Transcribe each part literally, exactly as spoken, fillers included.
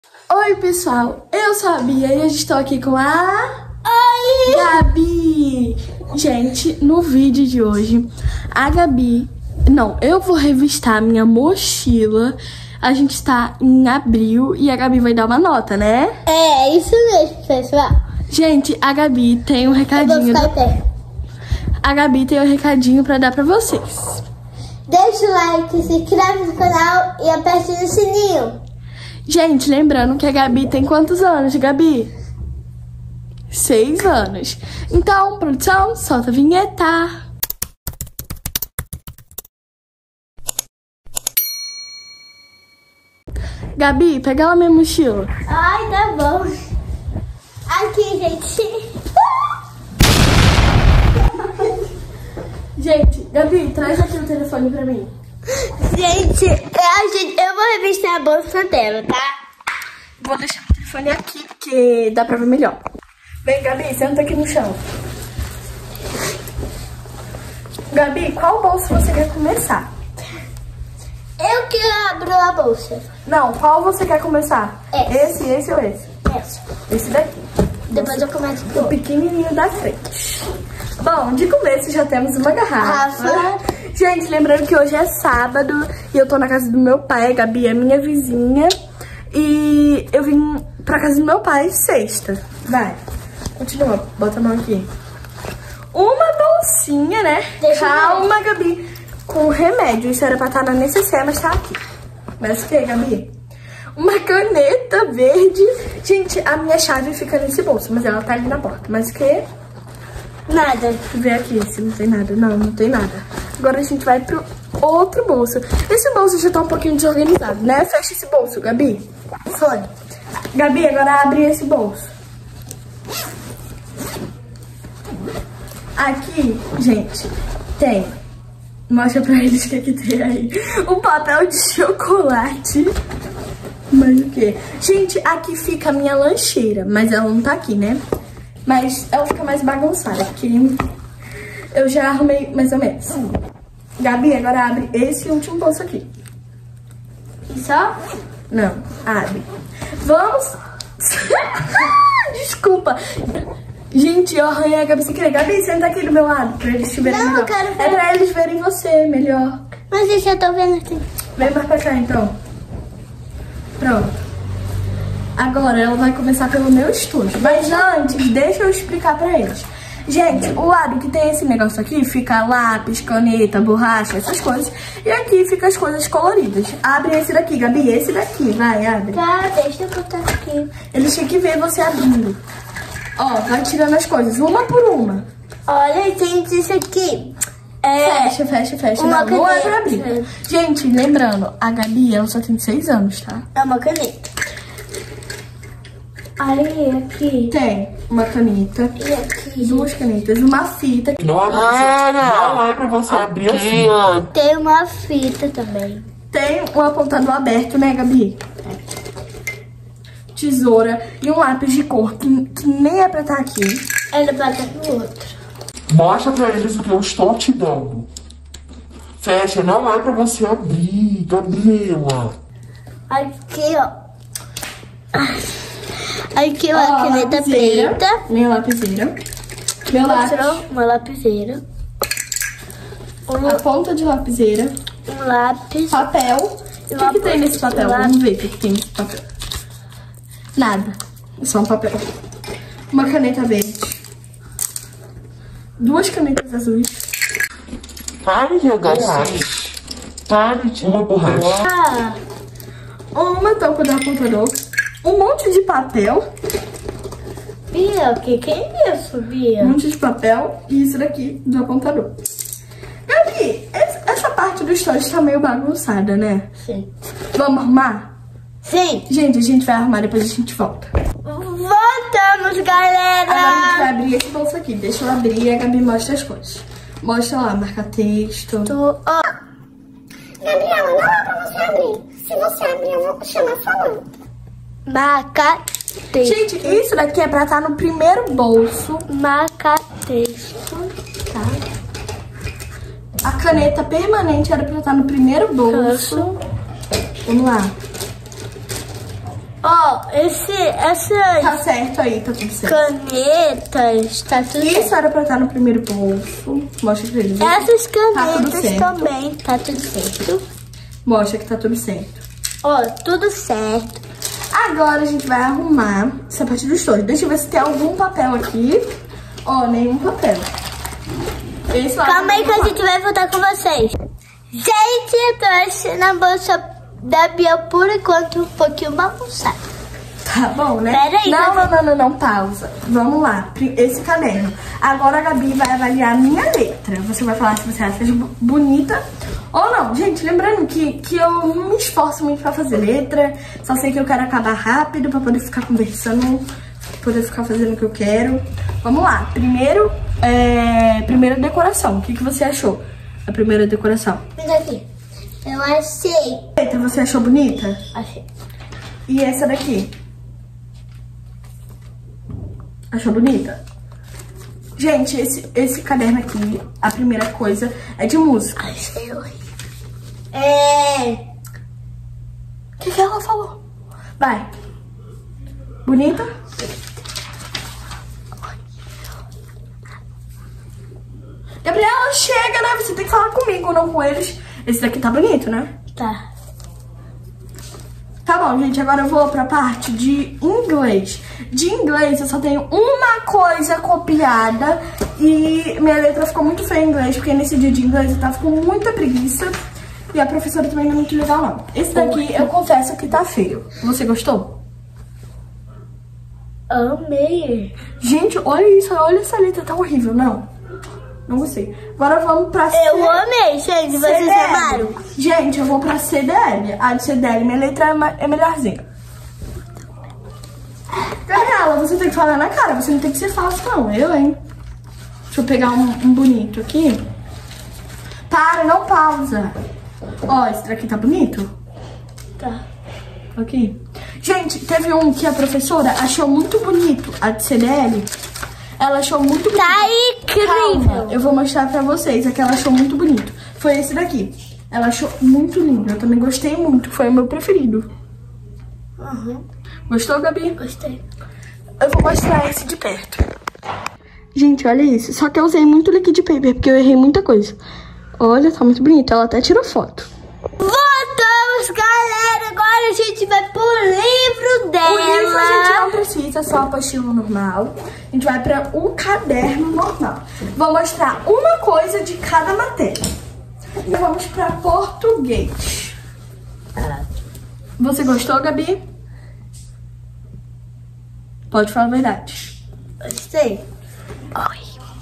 Oi, pessoal, eu sou a Bia e eu estou aqui com a... Oi! Gabi! Gente, no vídeo de hoje, a Gabi... Não, eu vou revistar a minha mochila. A gente está em abril e a Gabi vai dar uma nota, né? É, isso mesmo, pessoal. Gente, a Gabi tem um recadinho... Eu vou ficar em pé. A Gabi tem um recadinho pra dar pra vocês. Deixa o like, se inscreve no canal e aperte no sininho. Gente, lembrando que a Gabi tem quantos anos, Gabi? Seis anos. Então, produção, solta a vinheta. Gabi, pega lá minha mochila. Ai, tá bom. Aqui, gente. Gente, Gabi, traz aqui o telefone pra mim. Gente, eu, gente, eu vou revistar a bolsa dela, tá? Vou deixar o telefone aqui, porque dá pra ver melhor. Vem, Gabi, senta aqui no chão. Gabi, qual bolsa você quer começar? Eu que abro a bolsa. Não, qual você quer começar? Esse. Esse, esse ou esse? Essa. Esse daqui. Depois eu começo com O pequenininho da frente. Bom, de começo já temos uma garrafa. Garrafa. Gente, lembrando que hoje é sábado e eu tô na casa do meu pai. A Gabi é minha vizinha. E eu vim pra casa do meu pai sexta. Vai, continua, bota a mão aqui. Uma bolsinha, né? Deixa eu Calma, Gabi. Com remédio. Isso era pra estar na necessaire, mas tá aqui. Mas o que, Gabi? Uma caneta verde. Gente, a minha chave fica nesse bolso, mas ela tá ali na porta. Mas o que? Nada. Vê aqui se não tem nada. Não, não tem nada. Agora a gente vai pro outro bolso. Esse bolso já tá um pouquinho desorganizado, né? Fecha esse bolso, Gabi. Foi. Gabi, agora abre esse bolso. Aqui, gente, tem... Mostra pra eles o que, que tem aí. Um papel de chocolate. Mas o quê? Gente, aqui fica a minha lancheira. Mas ela não tá aqui, né? Mas ela fica mais bagunçada, porque eu já arrumei mais ou menos. Gabi, agora abre esse último bolso aqui. E só? Não, abre. Vamos... Desculpa. Gente, eu arranhei a Gabi sem querer. Gabi, senta aqui do meu lado, pra eles te verem Não, melhor. eu quero ver. É pra eles verem você melhor. Mas eu já tô vendo aqui. Vem mais pra cá, então. Pronto. Agora ela vai começar pelo meu estúdio. Mas antes, deixa eu explicar pra eles. Gente, o lado que tem esse negócio aqui fica lápis, caneta, borracha, essas coisas. E aqui fica as coisas coloridas. Abre esse daqui, Gabi. Esse daqui, vai, abre. Tá, deixa eu botar aqui. Eles têm que ver você abrindo. Ó, vai tirando as coisas, uma por uma. Olha, tem isso aqui. É... Fecha, fecha, fecha. Uma Não, não é pra caneta. abrir. Gente, lembrando, a Gabi, ela só tem seis anos, tá? É uma caneta. Aí, aqui. Tem uma caneta, E aqui. duas canetas, uma fita. Não é pra você, não é pra você abrir assim. Tem uma fita também. Tem um apontador aberto, né, Gabi? Tesoura e um lápis de cor, que, que nem é pra estar aqui. Ele bate no outro. Mostra pra eles o que eu estou te dando. Fecha, não é pra você abrir, Gabriela. Aqui, ó. Aqui, ó, Ó, a caneta lapiseira. preta. Minha lapiseira. Meu lápis. Mostrou uma lapiseira. Um, A ponta de lapiseira. um lápis. Papel. O que, que tem nesse papel? Vamos ver o que, que tem nesse papel. Nada. É só um papel. Uma caneta verde. Duas canetas azuis. Pare de jogar assim. Pare de... Uma borracha. Ah, Uma tampa do apontador. Um monte de papel. Bia, o que que é isso, Um Bia? monte de papel. E isso daqui do apontador. Gabi, essa essa parte do estojo tá meio bagunçada, né? Sim. Vamos arrumar? Sim. Gente, a gente vai arrumar, depois a gente volta. Voltamos, galera. Agora a gente vai abrir esse bolso aqui. Deixa eu abrir e a Gabi mostra as coisas. Mostra lá, marca texto. Tô, ó. Gabriela, não é pra você abrir. Se você abrir, eu vou chamar sua mãe. Marca texto. Gente, isso daqui é pra estar no primeiro bolso. Marca texto. Tá. A caneta permanente era pra estar no primeiro bolso. Bolso. Vamos lá. Ó, esse, essa Tá certo aí, tá tudo certo. canetas, tá tudo certo. Isso era pra estar no primeiro bolso. Mostra pra eles. Essas Tá tudo canetas certo. também, tá tudo certo. Mostra que tá tudo certo. Ó, tudo certo. Agora a gente vai arrumar essa parte do estojo. Deixa eu ver se tem algum papel aqui. Ó, nenhum papel. Esse lá Calma aí que a tem gente vai voltar com vocês. Gente, eu tô achando a bolsa da Bia por enquanto um pouquinho bagunçada. Tá bom, né? Pera aí, não, vai- não, não, não, não, pausa. Vamos lá, pri- esse caderno. Agora a Gabi vai avaliar a minha letra. Você vai falar se você acha bu- bonita ou não. Gente, lembrando que, que eu não me esforço muito pra fazer letra. Só sei que eu quero acabar rápido pra poder ficar conversando, poder ficar fazendo o que eu quero. Vamos lá. Primeiro, é, primeira decoração. O que, que você achou? A primeira decoração. Olha aqui. Eu achei. Letra, você achou bonita? Achei. E essa daqui? Achou bonita? Gente, esse, esse caderno aqui, a primeira coisa é de música. Achei horrível. É. O que, que ela falou? Vai. Bonita? Gabriela, chega, né? Você tem que falar comigo, não com eles. Esse daqui tá bonito, né? Tá. Tá bom, gente, agora eu vou pra parte de inglês. De inglês eu só tenho uma coisa copiada e minha letra ficou muito feia em inglês, porque nesse dia de inglês eu tava com muita preguiça e a professora também não é muito legal, não. Esse daqui eu confesso que tá feio. Você gostou? Amei. Gente, olha isso, olha essa letra, tá horrível, não? Não gostei. Agora vamos pra Eu amei, gente. Vocês C D L. amaram? Gente, eu vou pra C D L. A de C D L, minha letra é, ma- é melhorzinha. Gabriela, você tem que falar na cara. Você não tem que ser falso, não. Eu, hein? Deixa eu pegar um, um bonito aqui. Para, não pausa. Ó, esse daqui tá bonito? Tá. Aqui. Gente, teve um que a professora achou muito bonito. A de C D L. Ela achou muito bonito. Tá incrível. Calma, eu vou mostrar pra vocês. A que ela achou muito bonito. Foi esse daqui. Ela achou muito lindo. Eu também gostei muito. Foi o meu preferido. Uhum. Gostou, Gabi? Gostei. Eu vou mostrar esse de perto. Gente, olha isso. Só que eu usei muito liquid paper, porque eu errei muita coisa. Olha, tá muito bonito. Ela até tirou foto. Voltamos, galera. Agora a gente vai pro livro dela. O livro a gente não precisa, é só a apostila normal. A gente vai para o caderno normal. Vou mostrar uma coisa de cada matéria. E vamos para português. Você gostou, Gabi? Pode falar a verdade. Gostei. Ai.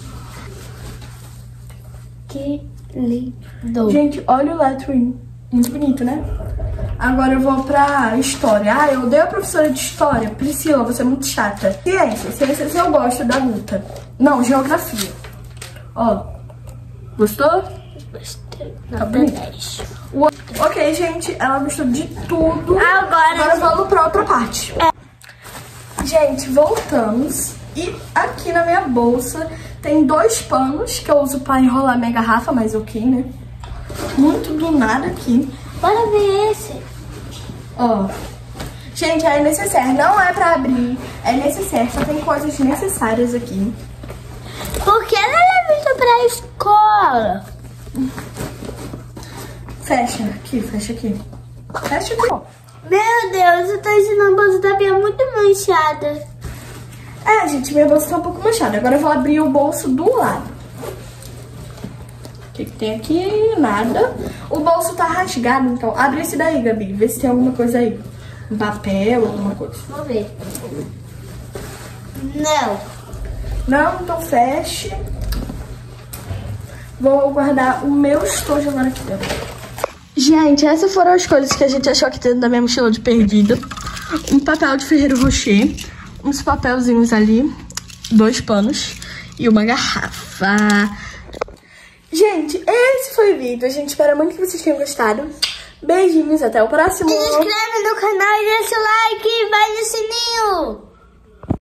Que lindo. Gente, olha o lettering. Muito bonito, né? Agora eu vou pra história. Ah, eu odeio a professora de história. Priscila, você é muito chata. Ciências. Ciências eu gosto da luta. Não, geografia. Ó. Gostou? Gostei. Tá Nota bonito. dez. O- Ok, gente. Ela gostou de tudo. Agora- Agora vamos pra outra parte. Gente, voltamos. E aqui na minha bolsa tem dois panos que eu uso pra enrolar minha garrafa, mas ok, né? Muito do nada aqui. Bora ver esse. Ó. Gente, é necessário. Não é pra abrir. É necessário. Só tem coisas necessárias aqui. Por que ela é vista pra escola? Fecha aqui, fecha aqui. Fecha aqui, ó. Meu Deus, eu tô ensinando a bolsa da Bia muito manchada. É, gente, minha bolsa tá um pouco manchada. Agora eu vou abrir o bolso do lado. O que, que tem aqui? Nada. O bolso tá rasgado, então abre esse daí, Gabi. Vê se tem alguma coisa aí. Um papel, alguma coisa. Vamos ver. Não. Não, então feche. Vou guardar o meu estojo agora aqui dentro. Gente, essas foram as coisas que a gente achou aqui dentro da minha mochila de perdida. Um papel de Ferreiro Rocher. Uns papelzinhos ali. Dois panos. E uma garrafa. Gente, esse foi o vídeo. A gente espera muito que vocês tenham gostado. Beijinhos, até o próximo. Se inscreve no canal e deixa o like e vai no sininho.